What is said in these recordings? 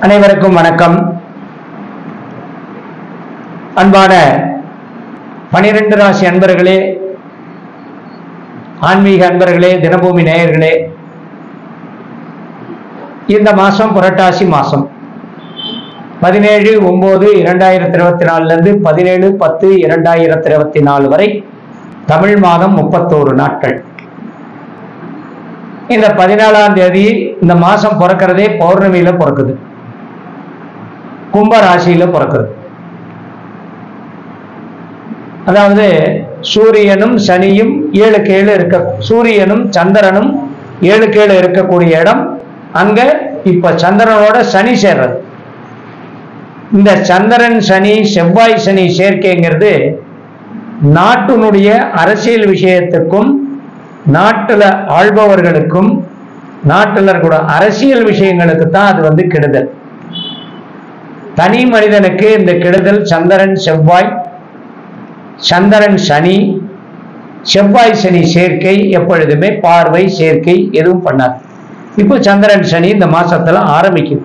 அனைவருக்கும் வணக்கம். அன்பான 12 ராசி அன்பர்களே, ஆன்மீக அன்பர்களே, தினபூமி நேயர்களே, இந்த மாசம் புரட்டாசி மாசம் 17/9/2024 17/10/2024 வரை தமிழ் மாதம் 31 நாட்கள். இந்த 14ஆம் தேதி இந்த மாசம் பிறக்கிறதே பௌர்ணமியில பிறக்குது, கும்ப ராசியில பிறக்குது. அதாவது சூரியனும் சனியும் 7க்கு 7 இருக்க, சூரியனும் சந்திரனும் 7க்கு 7 இருக்கக்கூடிய இடம். அங்க இப்ப சந்திரனோட சனி சேர்றது. இந்த சந்திரன் சனி செவ்வாய் சனி சேர்க்கைங்கிறது நாட்டினுடைய அரசியல் விஷயத்துக்கும் நாட்டுல ஆள்பவர்களுக்கும் நாட்டில் கூட அரசியல் விஷயங்களுக்கு தான் அது கெடுதல். தனி மனிதனுக்கு இந்த கெடுதல் சந்திரன் செவ்வாய், சந்திரன் சனி, செவ்வாய் சனி சேர்க்கை எப்பொழுதுமே பார்வை சேர்க்கை எதுவும் பண்ணாது. இப்போ சந்திரன் சனி இந்த மாசத்துல ஆரம்பிக்கும்.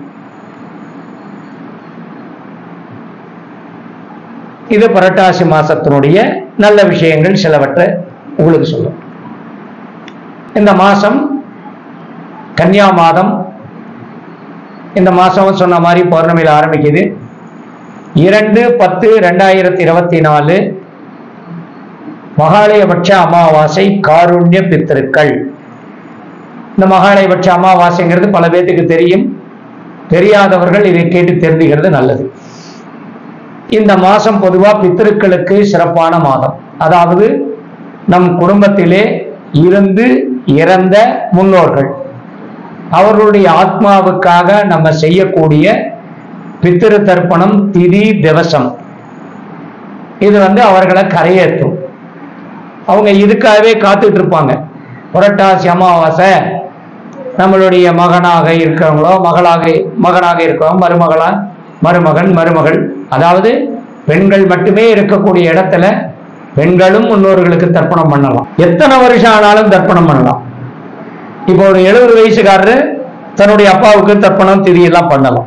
இது புரட்டாசி மாசத்தினுடைய நல்ல விஷயங்கள் சிலவற்றை உங்களுக்கு சொல்லும். இந்த மாசம் கன்னியா மாதம். இந்த மாசம் சொன்ன மாதிரி பௌர்ணமியில் ஆரம்பிக்குது. 2/10/2024 மகாலயபட்ச அமாவாசை, காருண்ய பித்திருக்கள். இந்த மகாலயபட்ச அமாவாசைங்கிறது பல பேருக்கு தெரியும். தெரியாதவர்கள் இதை கேட்டு தெரிஞ்சுக்கிறது நல்லது. இந்த மாசம் பொதுவா பித்திருக்களுக்கு சிறப்பான மாதம். அதாவது நம் குடும்பத்திலே இருந்து இறந்த முன்னோர்கள் அவர்களுடைய ஆத்மாவுக்காக நம்ம செய்யக்கூடிய பித்திரு தர்ப்பணம், திதி திவசம், இது அவர்களை கரையேற்றும். அவங்க இதுக்காகவே காத்துட்டு இருப்பாங்க. புரட்டாசி அமாவாசை நம்மளுடைய மகனாக இருக்கிறவங்களோ மகனாக இருக்கிறவங்க, மருமகன் மருமகள், அதாவது பெண்கள் மட்டுமே இருக்கக்கூடிய இடத்துல பெண்களும் முன்னோர்களுக்கு தர்ப்பணம் பண்ணலாம். எத்தனை வருஷம் ஆனாலும் தர்ப்பணம் பண்ணலாம். இப்போ ஒரு 70 வயசுக்காரரு தன்னுடைய அப்பாவுக்கு தர்ப்பணம் திதி எல்லாம் பண்ணலாம்.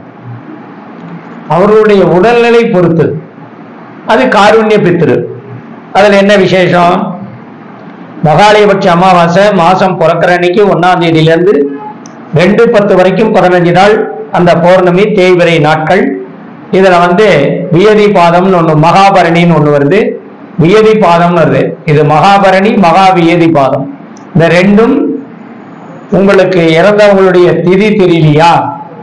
அவர்களுடைய உடல்நிலை பொறுத்து. அது காருண்ய பித்திரு. அதுல என்ன விசேஷம்? மகாலயபட்ச அமாவாசை மாசம் பிறக்கிற அன்னைக்கு 1ஆம் தேதியிலிருந்து 2/10 வரைக்கும் 15 நாள் அந்த பௌர்ணமி தேய்பிறை நாட்கள். இதுல வியதி பாதம்னு ஒண்ணு, மகாபரணின்னு ஒண்ணு வருது, வியதி பாதம்னு வருது. இது மகாபரணி, மகா வியதி பாதம். இந்த ரெண்டும் உங்களுக்கு இறந்தவங்களுடைய திதி தெரியலையா,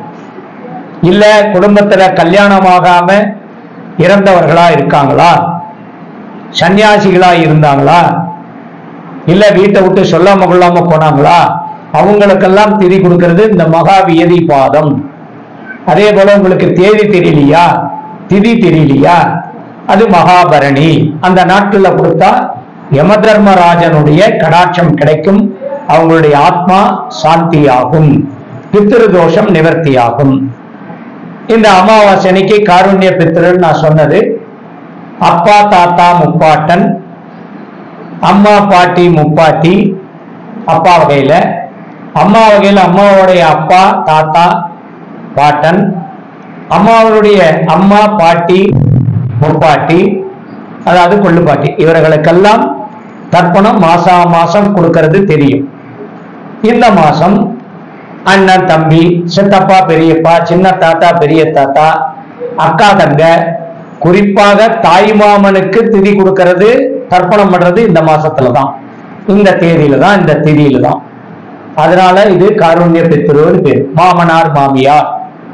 இல்ல குடும்பத்துல கல்யாணமாகாம இறந்தவர்களா இருக்காங்களா, சன்னியாசிகளா இருந்தாங்களா, இல்ல வீட்டை விட்டு சொல்லாம கொள்ளாம போனாங்களா, அவங்களுக்கெல்லாம் திதி கொடுக்கிறது இந்த மகா வியதி பாதம். அதே போல உங்களுக்கு தேதி தெரியலையா, திதி தெரியலையா, அது மகாபரணி. அந்த நாட்கள்ல கொடுத்தா யமதர்மராஜனுடைய கடாட்சம் கிடைக்கும். அவங்களுடைய ஆத்மா சாந்தியாகும், பித்திரு தோஷம் நிவர்த்தியாகும். இந்த அமாவாசை அன்னைக்கு காருண்ய பித்திருன்னு நான் சொன்னது, அப்பா தாத்தா முப்பாட்டன், அம்மா பாட்டி முப்பாட்டி, அப்பா வகையில. அம்மா வகையில அம்மாவுடைய அப்பா தாத்தா பாட்டன், அம்மாவுடைய அம்மா பாட்டி முப்பாட்டி, அதாவது கொள்ளுப்பாட்டி, இவர்களுக்கெல்லாம் தர்ப்பணம் மாசம் கொடுக்கிறது தெரியும். இந்த மாசம் அண்ணன் தம்பி, சித்தப்பா பெரியப்பா, சின்ன தாத்தா பெரிய தாத்தா, அக்கா தங்க, குறிப்பாக தாய் மாமனுக்கு திதி கொடுக்கிறது, தர்ப்பணம் பண்றது இந்த மாசத்துலதான், இந்த தேதியில தான், இந்த திதியில தான். அதனால இது காருண்ய பித்ருன்னு பேர். மாமனார் மாமியார்,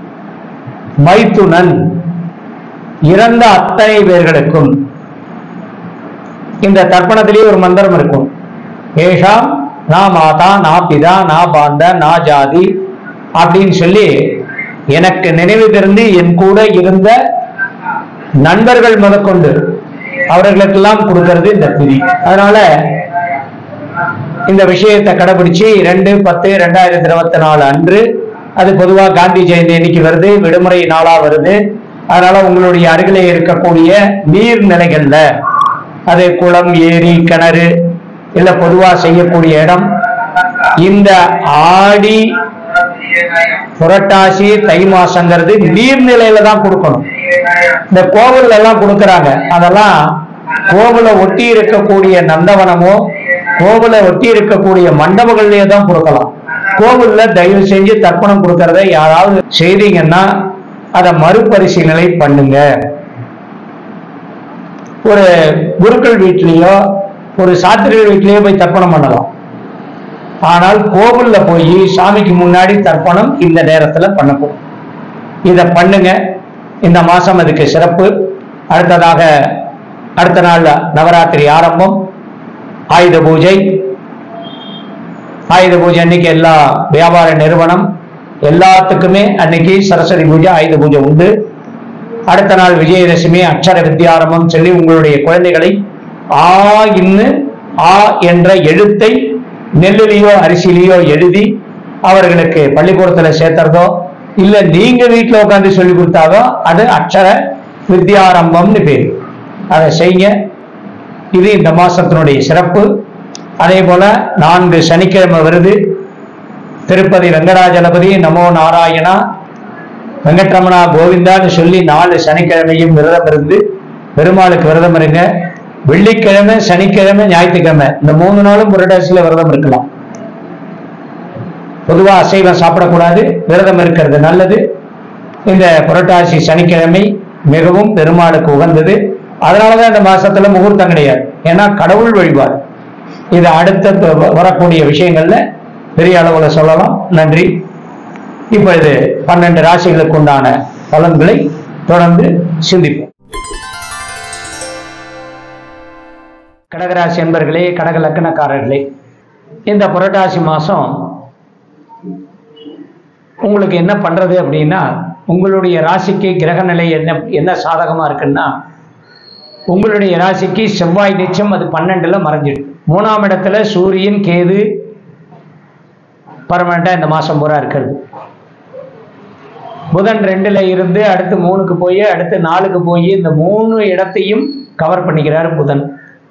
மைத்துனன், இறந்த அத்தனை பேர்களுக்கும் இந்த தர்ப்பணத்திலேயே ஒரு மந்திரம் இருக்கும். ஏஷாம் நா மாதா நா பிதா நா பாந்த நா ஜாதி அப்படின்னு சொல்லி எனக்கு நினைவு தெரிந்து என் கூட இருந்த நண்பர்கள் முதற்கொண்டு அவர்களுக்கெல்லாம் கொடுக்கிறது இந்த திதி. அதனால இந்த விஷயத்தை கடைபிடிச்சு 2/10/2024 அன்று, அது பொதுவா காந்தி ஜெயந்தி இன்னைக்கு வருது, விடுமுறை நாளா வருது. அதனால உங்களுடைய அருகிலே இருக்கக்கூடிய நீர்நிலைகள்ல, அது குளம், ஏரி, கிணறு, இல்ல பொதுவா செய்யக்கூடிய இடம், இந்த ஆடி புரட்டாசி தை மாசங்கிறது நீர்நிலையில தான் கொடுக்கணும். இந்த கோவில்ல எல்லாம் கொடுக்கறாங்க, அதெல்லாம் கோவில ஒட்டி இருக்கக்கூடிய நந்தவனமோ கோவில ஒட்டி இருக்கக்கூடிய மண்டபங்கள்லயே தான் கொடுக்கலாம். கோவில்ல தயவு செஞ்சு தர்ப்பணம் கொடுக்கறத யாராவது செய்தீங்கன்னா அதை மறுபரிசீலனை பண்ணுங்க. ஒரு குருக்கள் வீட்லயோ ஒரு சாத்திரிகள் வீட்லயோ போய் தர்ப்பணம் பண்ணலாம். ஆனால் கோவில்ல போய் சாமிக்கு முன்னாடி தர்ப்பணம் இந்த நேரத்துல பண்ணப்படும். இதை பண்ணுங்க. இந்த மாசம் அதுக்கு சிறப்பு. அடுத்ததாக அடுத்த நாள் நவராத்திரி ஆரம்பம், ஆயுத பூஜை. ஆயுத பூஜை அன்னைக்கு எல்லா வியாபார நிறுவனம் எல்லாத்துக்குமே அன்னைக்கு சரஸ்வதி பூஜை ஆயுத பூஜை உண்டு. அடுத்த நாள் விஜயதசமி, அக்ஷர வித்யாரம்பம் சொல்லி உங்களுடைய குழந்தைகளை ஆ இன்னு ஆ என்ற எழுத்தை நெல்லிலேயோ அரிசியிலேயோ எழுதி அவர்களுக்கு பள்ளிக்கூடத்துல சேர்த்துறதோ இல்ல நீங்க வீட்டுல உட்காந்து சொல்லி கொடுத்தாதோ அது அக்ஷர வித்யாரம்பம்னு பேரு. அதை செய்ய. இது இந்த மாசத்தினுடைய சிறப்பு. அதே போல 4 சனிக்கிழமை வருது. திருப்பதி வெங்கடாஜலபதி நமோ நாராயணா வெங்கட்ரமணா கோவிந்தான்னு சொல்லி 4 சனிக்கிழமையும் விரதம் இருந்து பெருமாளுக்கு விரதம் இருங்க. வெள்ளிக்கிழமை, சனிக்கிழமை, ஞாயிற்றுக்கிழமை இந்த 3 நாளும் புரட்டாசியில விரதம் இருக்கலாம். பொதுவா அசைவம் சாப்பிடக்கூடாது, விரதம் இருக்கிறது நல்லது. இந்த புரட்டாசி சனிக்கிழமை மிகவும் பெருமாளுக்கு உகந்தது. அதனாலதான் இந்த மாசத்துல முகூர்த்தம் கிடையாது. ஏன்னா கடவுள் வழிபாடு. இது அடுத்த வரக்கூடிய விஷயங்கள்ல பெரிய அளவுல சொல்லலாம். நன்றி. இப்பொழுது 12 ராசிகளுக்கு உண்டான பலன்களை தொடர்ந்து சிந்திப்போம். கடகராசி என்பர்களே, கடக லக்னக்காரர்களே, இந்த புரட்டாசி மாசம் உங்களுக்கு என்ன பண்றது அப்படின்னா, உங்களுடைய ராசிக்கு கிரக நிலை என்ன சாதகமா இருக்குன்னா, உங்களுடைய ராசிக்கு செவ்வாய் நிச்சயம் அது 12ல மறைஞ்சிடும். 3ஆம் இடத்துல சூரியன் கேது பர்மனண்டா இந்த மாசம் பூரா இருக்கிறது. புதன் 2ல இருந்து அடுத்து 3க்கு போய் அடுத்து 4க்கு போய் இந்த 3 இடத்தையும் கவர் பண்ணிக்கிறார் புதன்.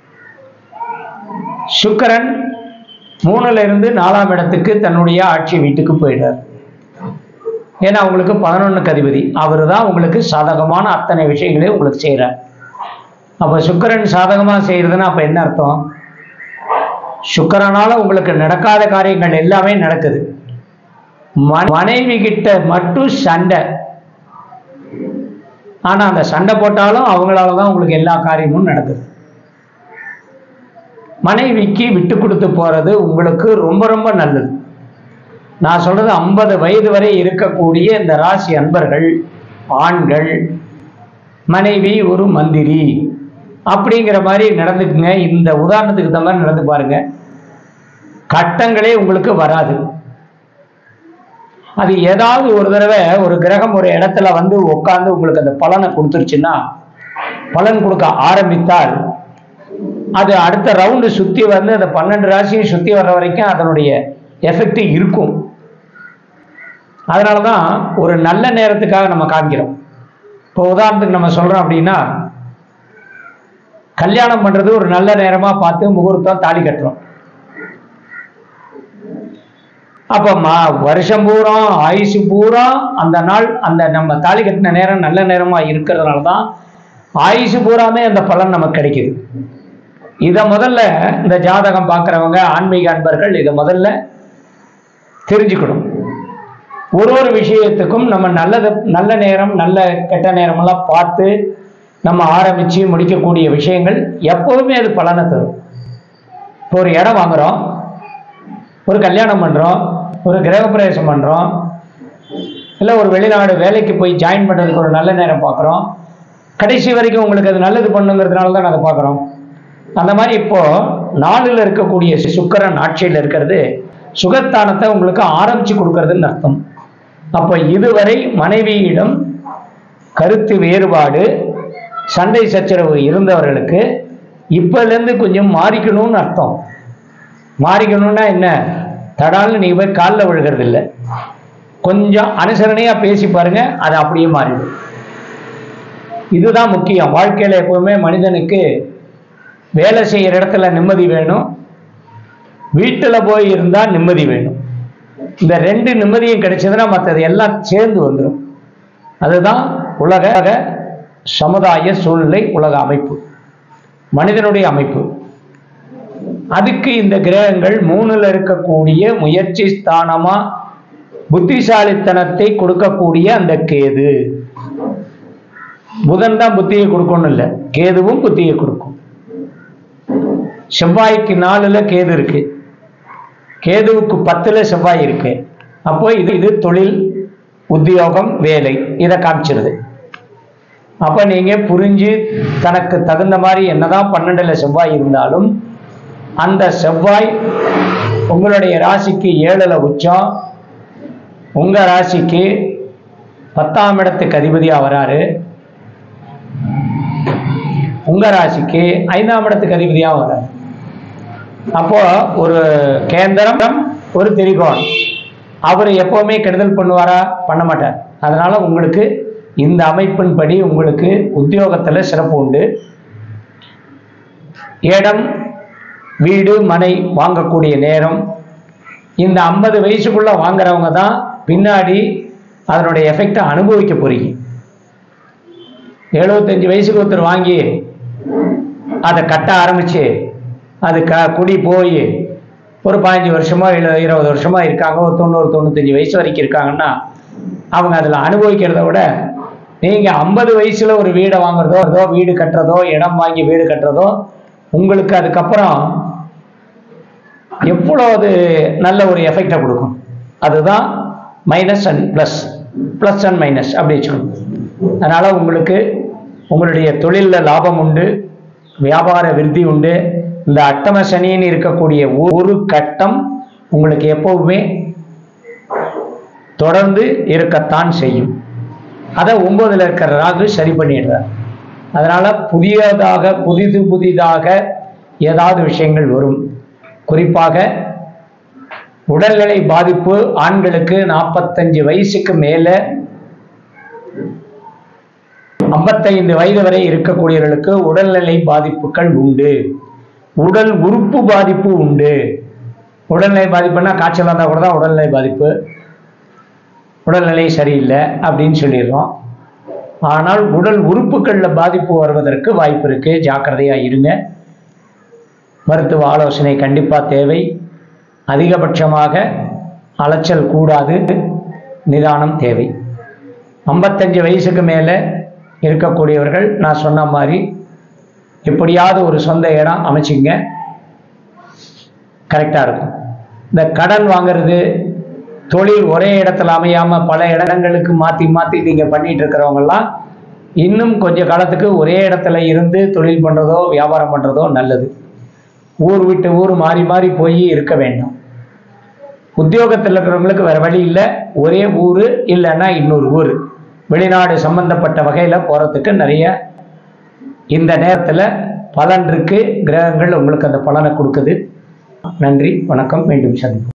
சுக்கிரன் 3ல இருந்து 4ஆம் இடத்துக்கு தன்னுடைய ஆட்சி வீட்டுக்கு போயிடுறார். ஏன்னா உங்களுக்கு 11க்கு அதிபதி அவரு தான். உங்களுக்கு சாதகமான அத்தனை விஷயங்களையும் உங்களுக்கு செய்யறார். அப்ப சுக்கிரன் சாதகமா செய்யறதுன்னா அப்ப என்ன அர்த்தம்? சுக்கிரனால உங்களுக்கு நடக்காத காரியங்கள் எல்லாமே நடக்குது. மனைவி கிட்ட மட்டும் சண்டை, ஆனா அந்த சண்டை போட்டாலும் அவங்களாலதான் உங்களுக்கு எல்லா காரியமும் நடக்குது. மனைவிக்கு விட்டு கொடுத்து போறது உங்களுக்கு ரொம்ப ரொம்ப நல்லது. நான் சொல்றது 50 வயது வரை இருக்கக்கூடிய இந்த ராசி அன்பர்கள், ஆண்கள், மனைவி ஒரு மந்திரி அப்படிங்கிற மாதிரி நடந்துக்குங்க. இந்த உதாரணத்துக்கு தகுந்த மாதிரி நடந்து பாருங்க. கட்டங்களே உங்களுக்கு வராது. அது ஏதாவது ஒரு தடவை ஒரு கிரகம் ஒரு இடத்துல வந்து உட்கார்ந்து உங்களுக்கு அந்த பலனை கொடுத்துருச்சுன்னா, பலன் கொடுக்க ஆரம்பித்தால் அது அடுத்த ரவுண்டு சுத்தி வந்து அந்த 12 ராசியும் சுத்தி வர்ற வரைக்கும் அதனுடைய எஃபெக்ட் இருக்கும். அதனாலதான் ஒரு நல்ல நேரத்துக்காக நம்ம காமிக்கிறோம். இப்போ உதாரணத்துக்கு நம்ம சொல்றோம் அப்படின்னா, கல்யாணம் பண்றது ஒரு நல்ல நேரமா பார்த்து முகூர்த்தம் தாலி கட்டுறோம். அப்ப வருஷம் பூரா ஆயுசு பூரா அந்த நாள் அந்த நம்ம தாலி கட்டின நேரம் நல்ல நேரமா இருக்கிறதுனாலதான் ஆயுசு பூராமே அந்த பலன் நமக்கு கிடைக்குது. இதை முதல்ல இந்த ஜாதகம் பார்க்கிறவங்க, ஆன்மீக அன்பர்கள் இதை முதல்ல தெரிஞ்சுக்கணும். ஒரு விஷயத்துக்கும் நம்ம நல்ல நேரம் நல்ல கெட்ட நேரம் எல்லாம் பார்த்து நம்ம ஆரம்பிச்சு முடிக்கக்கூடிய விஷயங்கள் எப்பவுமே அது பலனை தரும். இப்போ ஒரு இடம் வாங்குறோம், ஒரு கல்யாணம் பண்றோம், ஒரு கிரகப்பிரவேசம் பண்றோம், இல்லை ஒரு வெளிநாடு வேலைக்கு போய் ஜாயின் பண்றதுக்கு ஒரு நல்ல நேரம் பார்க்குறோம். கடைசி வரைக்கும் உங்களுக்கு அது நல்லது பண்ணுங்கிறதுனால தான் அதை பார்க்குறோம். அந்த மாதிரி இப்போ 4ல் இருக்கக்கூடிய சுக்கிரன் ஆட்சியில் இருக்கிறது சுகத்தானத்தை உங்களுக்கு ஆரம்பிச்சு கொடுக்கறதுன்னு அர்த்தம். அப்போ இதுவரை மனைவியிடம் கருத்து வேறுபாடு, சண்டை சச்சரவு இருந்தவர்களுக்கு இப்பலேருந்து கொஞ்சம் மாறிக்கணும்னு அர்த்தம். மாறிக்கணும்னா என்ன? தடால்னு நீங்க போய் காலில் விழுகிறது இல்லை, கொஞ்சம் அனுசரணையா பேசி பாருங்க, அது அப்படியே மாறிடும். இதுதான் முக்கியம். வாழ்க்கையில எப்பவுமே மனிதனுக்கு வேலை செய்யற இடத்துல நிம்மதி வேணும், வீட்டுல போய் இருந்தா நிம்மதி வேணும். இந்த 2 நிம்மதியும் கிடைச்சதுன்னா மற்றது எல்லாம் சேர்ந்து வந்துடும். அதுதான் உலக சமுதாய சூழ்நிலை, உலக அமைப்பு, மனிதனுடைய அமைப்பு. அதுக்கு இந்த கிரகங்கள் 3ல் இருக்கக்கூடிய முயற்சி ஸ்தானமா புத்திசாலித்தனத்தை கொடுக்கக்கூடிய அந்த கேது. புதன் தான் புத்தியை கொடுக்கணும் இல்லை, கேதுவும் புத்தியை கொடுக்கும். செவ்வாய்க்கு 4ல் கேது இருக்கு, கேதுவுக்கு 10ல் செவ்வாய் இருக்கு. அப்போ இது தொழில், உத்தியோகம், வேலை, இதை காமிச்சிருது. அப்ப நீங்க புரிஞ்சு தனக்கு தகுந்த மாதிரி என்னதான் 12ல் செவ்வாய் இருந்தாலும் அந்த செவ்வாய் உங்களுடைய ராசிக்கு 7ல் உச்சம், உங்க ராசிக்கு 10ஆம் இடத்துக்கு அதிபதியா வராரு, உங்க ராசிக்கு 5ஆம் இடத்துக்கு அதிபதியா வராரு. அப்போ ஒரு கேந்திரம், ஒரு திரிகோணம். அவர் எப்பவுமே கெடுதல் பண்ணுவாரா? பண்ண மாட்டார். அதனால உங்களுக்கு இந்த அமைப்பின்படி உங்களுக்கு உத்தியோகத்துல சிறப்பு உண்டு. இடம், வீடு, மனை வாங்கக்கூடிய நேரம். இந்த 50 வயசுக்குள்ள வாங்குறவங்க தான் பின்னாடி அதனுடைய எஃபெக்டை அனுபவிக்க போறீங்க. 75 வயசுக்கு ஒருத்தர் வாங்கி அதை கட்ட ஆரம்பிச்சு அது குடி போய் ஒரு 15 வருஷமா 20 வருஷமா இருக்காங்க, ஒரு 90-95 வயசு வரைக்கும் இருக்காங்கன்னா அவங்க அதில் அனுபவிக்கிறத விட நீங்க 50 வயசுல ஒரு வீடை வாங்குறதோ, வீடு கட்டுறதோ, இடம் வாங்கி வீடு கட்டுறதோ உங்களுக்கு அதுக்கப்புறம் எவ்வளவு நல்ல ஒரு எஃபெக்டை கொடுக்கும். அதுதான் minus and plus, plus and minus அப்படி வச்சுக்கணும். அதனால உங்களுக்கு உங்களுடைய தொழிலில் லாபம் உண்டு, வியாபார விருத்தி உண்டு. இந்த அட்டம சனின்னு இருக்கக்கூடிய ஒரு கட்டம் உங்களுக்கு எப்பவுமே தொடர்ந்து இருக்கத்தான் செய்யும். அதை 9ல் இருக்கிற ராகு சரி பண்ணிடுறார். அதனால புதிதாக ஏதாவது விஷயங்கள் வரும். குறிப்பாக உடல்நிலை பாதிப்பு ஆண்களுக்கு 45 வயசுக்கு மேல 55 வயது வரை இருக்கக்கூடியவர்களுக்கு உடல்நிலை பாதிப்புகள் உண்டு. உடல் உறுப்பு பாதிப்பு உண்டு. உடல்நிலை பாதிப்புன்னா காய்ச்சல் வந்தால் கூட தான் உடல்நிலை பாதிப்பு, உடல்நிலை சரியில்லை அப்படின்னு சொல்லிடுறோம். ஆனால் உடல் உறுப்புகளில் பாதிப்பு வருவதற்கு வாய்ப்பு இருக்கு. ஜாக்கிரதையாக இருங்க. மருத்துவ ஆலோசனை கண்டிப்பாக தேவை. அதிகபட்சமாக அலைச்சல் கூடாது, நிதானம் தேவை. 55 வயசுக்கு மேலே இருக்கக்கூடியவர்கள் நான் சொன்ன மாதிரி எப்படியாவது ஒரு சொந்த இடம் அமைச்சிங்க, கரெக்டாக இருக்கும். இந்த கடன் வாங்கிறது, தொழில் ஒரே இடத்துல அமையாமல் பல இடங்களுக்கு மாற்றி நீங்கள் பண்ணிட்டு இருக்கிறவங்கெல்லாம் இன்னும் கொஞ்ச காலத்துக்கு ஒரே இடத்துல இருந்து தொழில் பண்ணுறதோ வியாபாரம் பண்ணுறதோ நல்லது. ஊர் விட்டு ஊர் மாறி போய் இருக்க வேண்டாம். உத்தியோகத்தில் இருக்கிறவங்களுக்கு வேற வழி இல்லை, ஒரே ஊர் இல்லைன்னா இன்னொரு ஊர், வெளிநாடு சம்பந்தப்பட்ட வகையில் போகிறதுக்கு நிறைய இந்த நேரத்தில் பலன் இருக்கு. கிரகங்கள் உங்களுக்கு அந்த பலனை கொடுக்குது. நன்றி, வணக்கம். மீண்டும் சந்திப்போம்.